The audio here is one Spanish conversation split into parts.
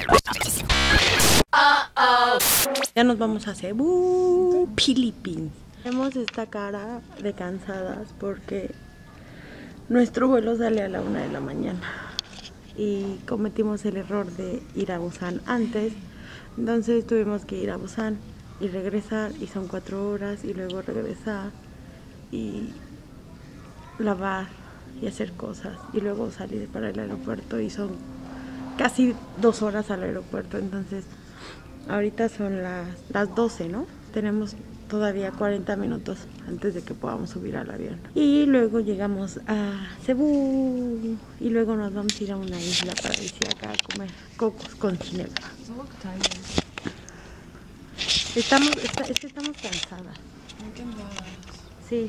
Ya nos vamos a Cebu, Philippines. Tenemos esta cara de cansadas porque nuestro vuelo sale a la 1 de la mañana y cometimos el error de ir a Busan antes. Entonces tuvimos que ir a Busan y regresar, y son 4 horas, y luego regresar y lavar y hacer cosas, y luego salir para el aeropuerto, y son casi 2 horas al aeropuerto. Entonces ahorita son las 12, ¿no? Tenemos todavía 40 minutos antes de que podamos subir al avión. Y luego llegamos a Cebu y luego nos vamos a ir a una isla paradisíaca a comer cocos con ginebra. Estamos cansadas. Sí.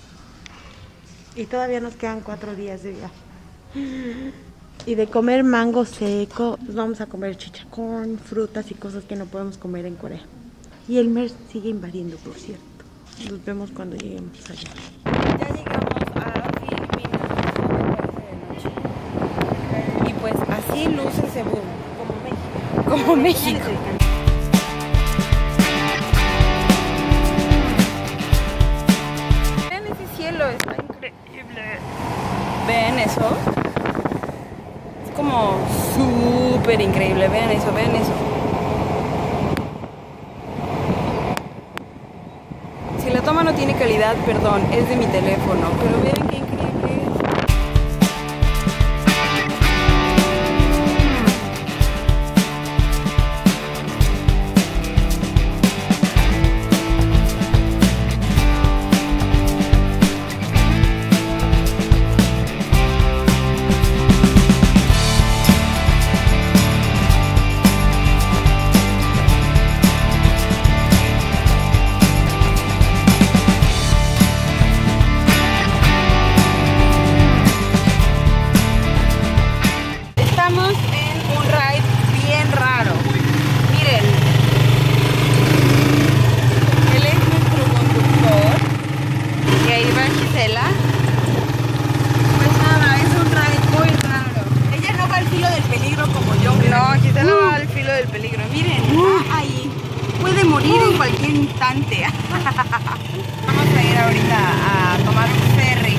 Y todavía nos quedan 4 días de viaje. Y de comer mango seco, nos vamos a comer chichacorn, frutas y cosas que no podemos comer en Corea. Y el MERS sigue invadiendo, por cierto. Nos vemos cuando lleguemos allá. Ya llegamos a Filipinas, y pues así luce Cebu. Como México. Vean ese cielo, está increíble. ¿Ven eso? Es como súper increíble. Vean eso, vean eso. Si la toma no tiene calidad, perdón, es de mi teléfono, pero vean qué increíble es. Cualquier instante. Vamos a ir ahorita a tomar un ferry.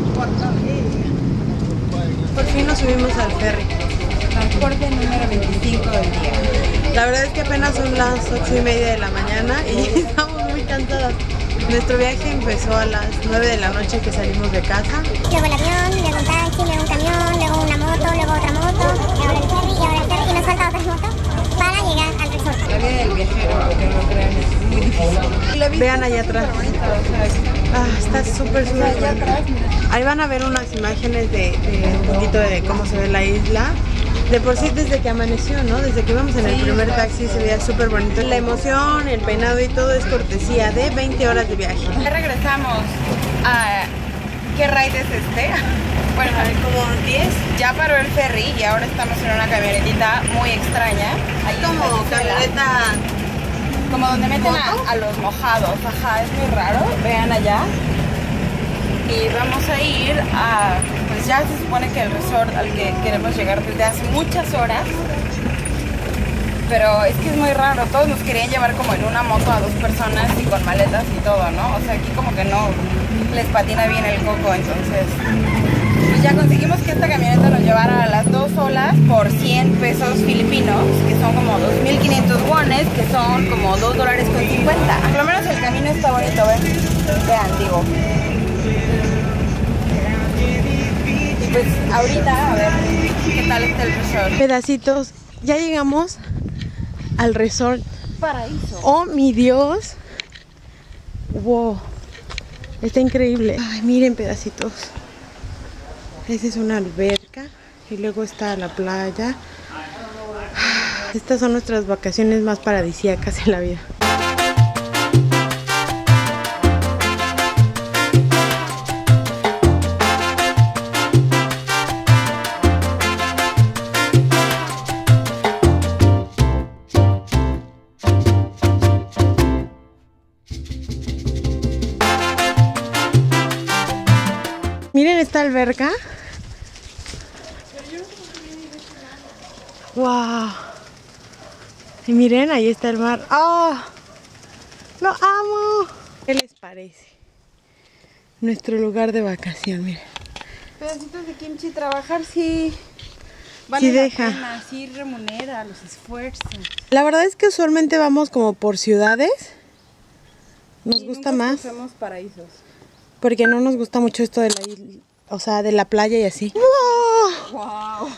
Por fin nos subimos al ferry. Transporte número 25 del día. La verdad es que apenas son las 8:30 de la mañana y estamos muy cansadas. Nuestro viaje empezó a las 9 de la noche que salimos de casa. Luego el avión, luego un taxi, luego un camión, luego una moto, luego otra moto, y ahora el ferry, y ahora el ferry, y nos falta otra moto para llegar al resort. La vida del viajero, aunque no lo crean, es muy difícil. Vean allá atrás. Está súper allá atrás, mira. Ahí van a ver unas imágenes de un poquito de cómo se ve la isla. De por sí desde que amaneció, ¿no? Desde que íbamos en el primer taxi se veía súper bonito. La emoción, el peinado y todo es cortesía de 20 horas de viaje. Ya regresamos a... ¿Qué ride es este? Bueno, como 10. Ya paró el ferry y ahora estamos en una camionetita muy extraña. Ahí Como camioneta. Como donde meten a los mojados. Ajá, es muy raro. Vean allá. Y vamos a ir a... Pues ya se supone que el resort al que queremos llegar desde hace muchas horas. Pero es que es muy raro. Todos nos querían llevar como en una moto a 2 personas y con maletas y todo, ¿no? O sea, aquí como que no les patina bien el coco. Entonces, pues ya conseguimos que esta camioneta nos llevara a las 2 solas por 100 pesos filipinos, que son como 2.500 wones, que son como $2.50. Por lo menos el camino está bonito, ¿ven? Vean, digo. Y pues ahorita, a ver, ¿qué tal está el resort? Pedacitos. Ya llegamos al resort. Paraíso. ¡Oh, mi Dios! ¡Wow! Está increíble. Ay, miren, pedacitos. Esa es una alberca. Y luego está la playa. Estas son nuestras vacaciones más paradisíacas en la vida. Miren esta alberca. ¡Wow! Y miren, ahí está el mar. ¡Oh! ¡Lo amo! ¿Qué les parece? Nuestro lugar de vacación, miren. Pedacitos de kimchi, trabajar sí vale Sí la deja. pena, sí remunera los esfuerzos. La verdad es que usualmente vamos como por ciudades. Nos gusta nunca más. escogemos paraísos. Porque no nos gusta mucho esto de la isla, o sea, de la playa y así. ¡Wow! Wow.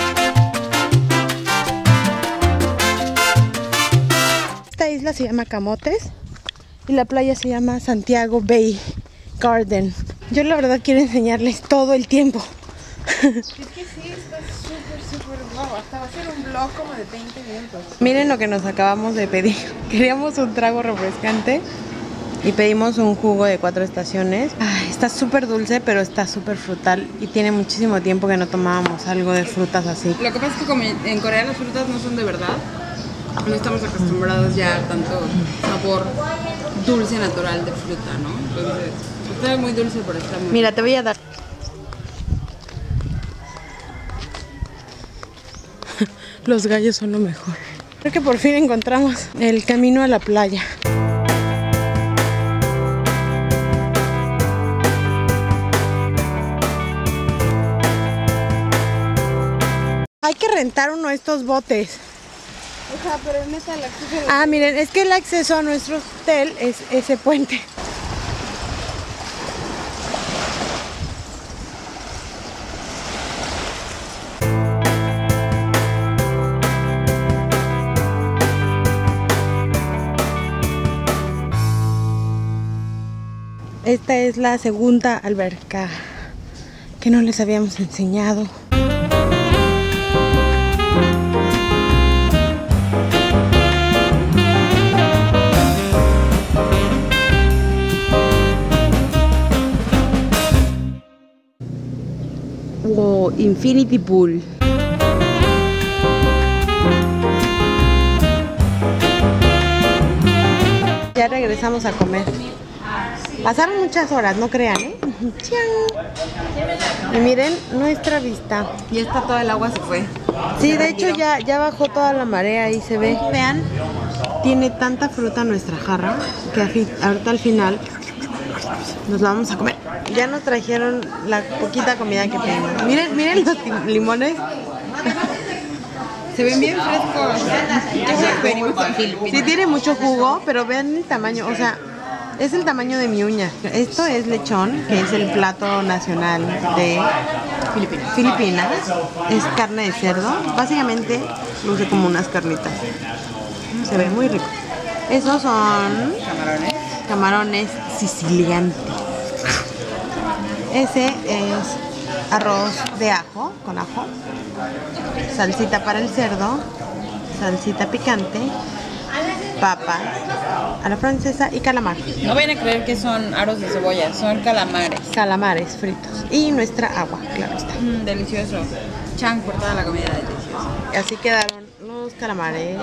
Esta isla se llama Camotes y la playa se llama Santiago Bay Garden. Yo la verdad quiero enseñarles todo el tiempo. Es que sí, está súper guau. Hasta va a ser un vlog como de 20 minutos. Miren lo que nos acabamos de pedir. Queríamos un trago refrescante y pedimos un jugo de 4 estaciones. Ay, está súper dulce, pero está súper frutal y tiene muchísimo tiempo que no tomábamos algo de frutas así. Lo que pasa es que como en Corea las frutas no son de verdad, no estamos acostumbrados ya a tanto sabor dulce natural de fruta, ¿no? Entonces, está muy dulce, pero está muy... Mira, te voy a dar. Los gallos son lo mejor. Creo que por fin encontramos el camino a la playa. Hay que rentar uno de estos botes. O sea, pero neta, el acceso... Ah, miren, es que el acceso a nuestro hotel es ese puente. Esta es la segunda alberca que no les habíamos enseñado. Oh, Infinity Pool. Ya regresamos a comer. Pasaron muchas horas, no crean, ¿eh? Y miren nuestra vista. Y está toda el agua se fue. Sí, de hecho ya bajó toda la marea y se ve. Vean, tiene tanta fruta nuestra jarra que ahorita al final nos la vamos a comer. Ya nos trajeron la poquita comida que pedimos. Miren los limones. Se ven bien frescos. Venimos a Filipinas. Sí tiene mucho jugo, pero vean el tamaño, o sea, es el tamaño de mi uña. Esto es lechón, que es el plato nacional de Filipinas. Es carne de cerdo. Básicamente luce como unas carnitas. Se ve muy rico. Esos son camarones sicilianos. Ese es arroz de ajo, con ajo. Salsita para el cerdo. Salsita picante. Papas a la francesa y calamar. No vayan a creer que son aros de cebolla, son calamares. Calamares fritos. Y nuestra agua, claro está. Delicioso. Chang por toda la comida deliciosa. Así quedaron los calamares.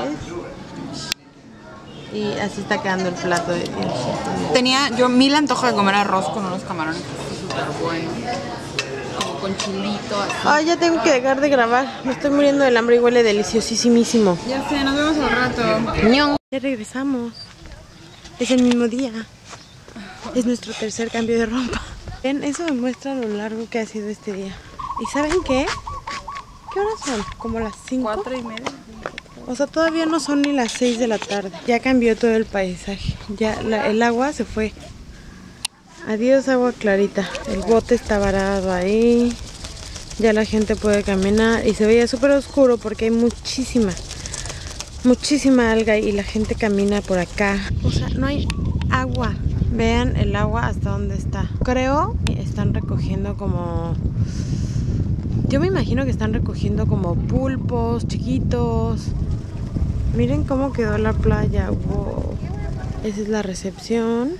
Y así está quedando el plato de Tenía yo mil antojo de comer arroz con unos camarones. Súper bueno. Como con chilito. Así. Ay, ya tengo que dejar de grabar. Me estoy muriendo del hambre y huele deliciosísimo. Ya sé, nos vemos al rato. ¡Ñong! Ya regresamos. Es el mismo día. Es nuestro tercer cambio de ropa. Ven, eso me muestra lo largo que ha sido este día. ¿Y saben qué? ¿Qué horas son? ¿Como las 5? 4:30. O sea, todavía no son ni las 6 de la tarde. Ya cambió todo el paisaje. Ya el agua se fue. Adiós, agua clarita. El bote está varado ahí. Ya la gente puede caminar. Y se veía súper oscuro porque hay muchísima alga y la gente camina por acá. O sea, no hay agua. Vean el agua hasta dónde está. Creo que están recogiendo como... Yo me imagino que están recogiendo como pulpos chiquitos. Miren cómo quedó la playa. Wow. Esa es la recepción.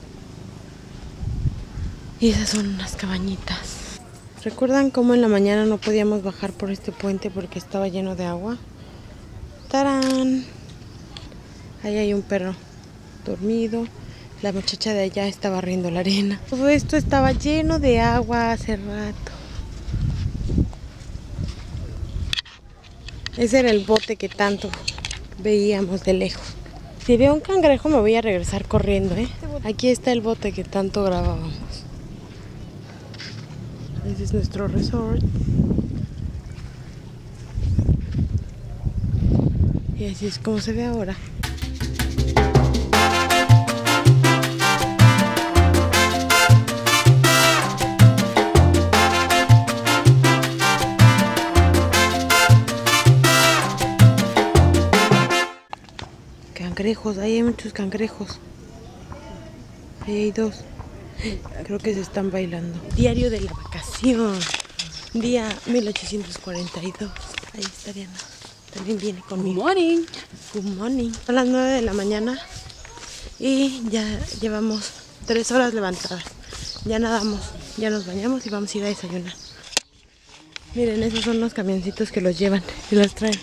Y esas son unas cabañitas. ¿Recuerdan cómo en la mañana no podíamos bajar por este puente porque estaba lleno de agua? ¡Tarán! Ahí hay un perro dormido. La muchacha de allá está barriendo la arena. Todo esto estaba lleno de agua hace rato. Ese era el bote que tanto veíamos de lejos. Si veo un cangrejo me voy a regresar corriendo, ¿eh? Aquí está el bote que tanto grabábamos. Ese es nuestro resort. Y así es como se ve ahora. Cangrejos, ahí hay muchos cangrejos. Ahí hay dos. Creo que se están bailando. Diario de la vacación. Día 1842. Ahí está Diana. También viene conmigo. Good morning. Good morning. Son las 9 de la mañana y ya llevamos 3 horas levantadas. Ya nadamos, ya nos bañamos y vamos a ir a desayunar. Miren, esos son los camioncitos que los llevan y los traen.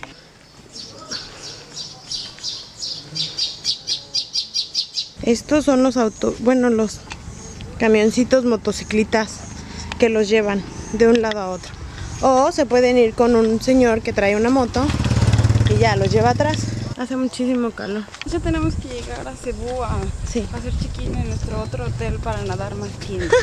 Estos son los los camioncitos motociclitas que los llevan de un lado a otro. O se pueden ir con un señor que trae una moto y ya los lleva atrás. Hace muchísimo calor. Ya tenemos que llegar a Cebú a hacer check-in en nuestro otro hotel para nadar más tiempo.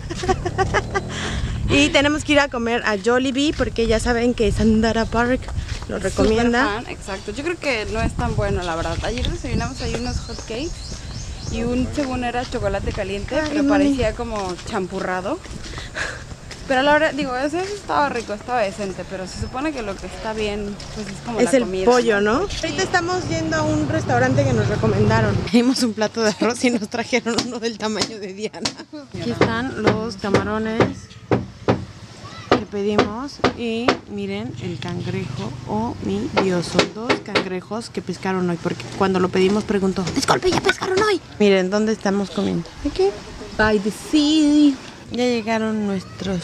Y tenemos que ir a comer a Jollibee porque ya saben que Sandara Park lo recomienda. Fan, exacto. Yo creo que no es tan bueno, la verdad. Ayer desayunamos ahí unos hot cakes y según era chocolate caliente, pero parecía como champurrado. Pero la verdad, digo, eso estaba rico, estaba decente, pero se supone que lo que está bien, pues es como la comida. Es el pollo, ¿no? Ahorita estamos yendo a un restaurante que nos recomendaron. Pedimos un plato de arroz y nos trajeron uno del tamaño de Diana. Aquí están los camarones que pedimos y miren el cangrejo. Oh, mi Dios, son 2 cangrejos que pescaron hoy, porque cuando lo pedimos preguntó, disculpe, ¿ya pescaron hoy? Miren, ¿dónde estamos comiendo? Aquí. By the sea. Ya llegaron nuestros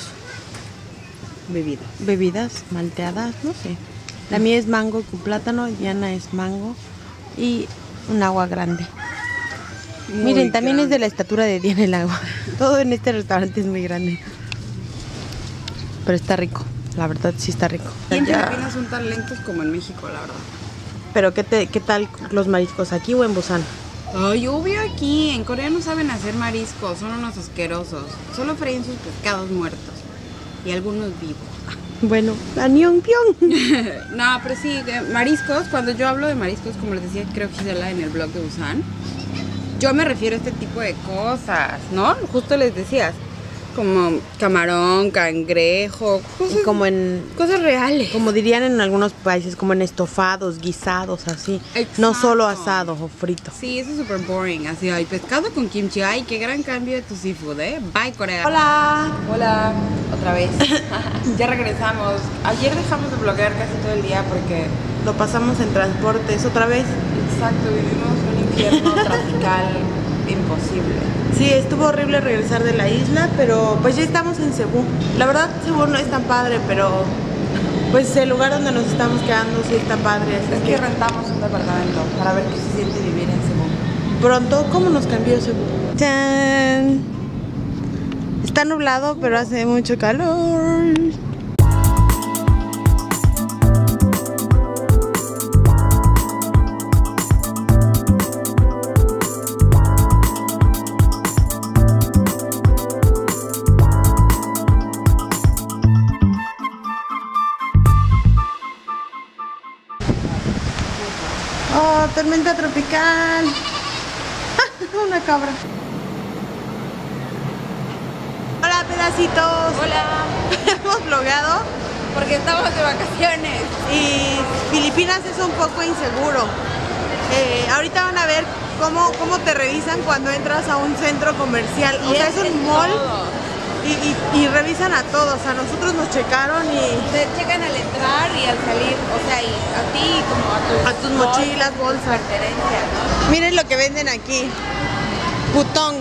bebidas malteadas, no sé. La mía es mango con plátano, Diana es mango y un agua grande. Miren, también es de la estatura de Diana el agua. Todo en este restaurante es muy grande. Pero está rico, la verdad sí está rico. Y en Filipinas son tan lentos como en México, la verdad. Pero ¿qué tal los mariscos? ¿Aquí o en Busan? Ay, obvio aquí, en Corea no saben hacer mariscos, son unos asquerosos. Solo freín sus pescados muertos y algunos vivos. Bueno, ¡Annyeongpyeong! No, pero sí, mariscos, cuando yo hablo de mariscos, como les decía, creo Gisela en el blog de Busan, yo me refiero a este tipo de cosas, ¿no? Justo les decías, como camarón, cangrejo, cosas, y como en cosas reales. Como dirían en algunos países, como en estofados, guisados, así. Exacto. No solo asados o fritos. Sí, eso es súper boring. Así, hay pescado con kimchi. Ay, qué gran cambio de tu seafood, ¿eh? Bye, Corea. Hola. Hola, otra vez. Ya regresamos. Ayer dejamos de bloguear casi todo el día porque lo pasamos en transportes otra vez. Exacto, vivimos un infierno trafical imposible. Sí, estuvo horrible regresar de la isla, pero pues ya estamos en Cebú. La verdad, Cebú no es tan padre, pero pues el lugar donde nos estamos quedando sí está padre. Así es que rentamos un departamento para ver qué se siente vivir en Cebú. Pronto, ¿cómo nos cambió Cebú? ¡Chan! Está nublado, pero hace mucho calor. Oh, tormenta tropical. Una cabra. Hola, pedacitos. Hola. Hemos vlogado porque estamos de vacaciones y Filipinas es un poco inseguro. Ahorita van a ver cómo te revisan cuando entras a un centro comercial. O sea, es un mall y revisan a todos. A nosotros nos checaron y te checan al entrar y al salir. O sea, y a ti como a tus mochilas, bolsas, pertenencias, ¿no? Miren lo que venden aquí. Putón.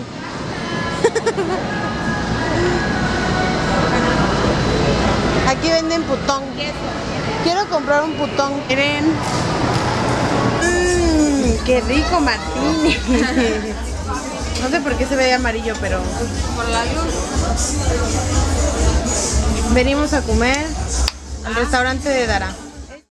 Aquí venden putón. Quiero comprar un putón. Miren. Qué rico, Martín. No sé por qué se ve amarillo, pero por la luz. Venimos a comer al restaurante de Dara.